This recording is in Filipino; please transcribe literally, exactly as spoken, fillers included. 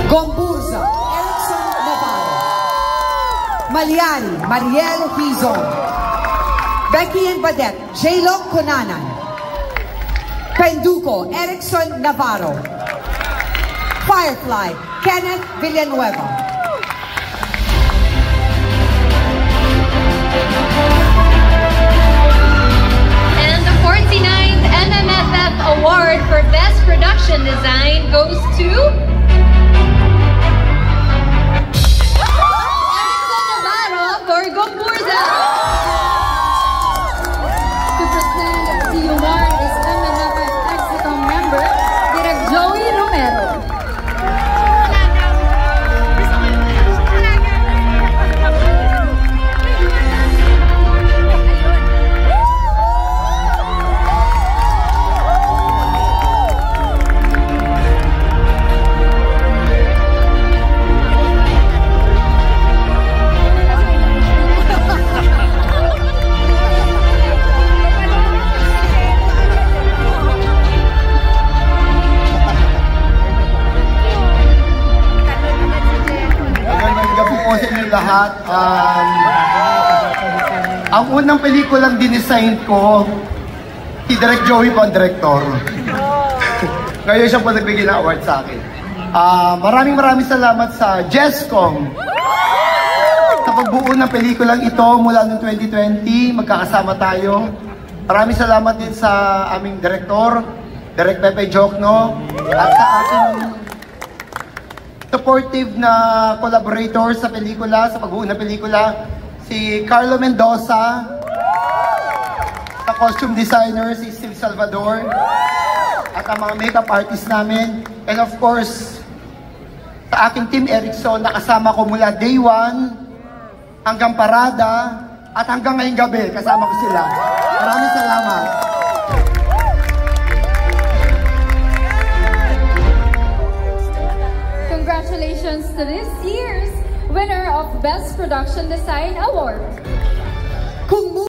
GOMBURZA, Erickson Navarro. Maliari, Mariel Hizon. Becky and Badet, J-Lo Conanan. Penduko, Erickson Navarro. Firefly, Kenneth Villanueva. And the forty-ninth M M F F Award for Best Production Design goes to Erickson Navarro for GOMBURZA. To present the award is M M F F Execom member, Direk Joey Romero. Po sa inyo lahat. Um, ang unang pelikulang dinesign ko, si Direk Joey po ang director. Ngayon siya po nagbigay ng award sa akin. Uh, maraming maraming salamat sa GESCOM sa pagbuo ng pelikulang ito mula noong twenty twenty. Magkakasama tayo. Maraming salamat din sa aming director, Direk Pepe Jokno, at sa ating supportive na collaborator sa pelikula, sa pagbuo ng pelikula, si Carlo Mendoza, sa costume designer, si Steve Salvador, at ang mga makeup artist namin, and of course, sa aking team Erickson, nakasama ko mula day one hanggang parada, at hanggang ngayong gabi, kasama ko sila. Maraming salamat. Congratulations to this year's winner of Best Production Design Award.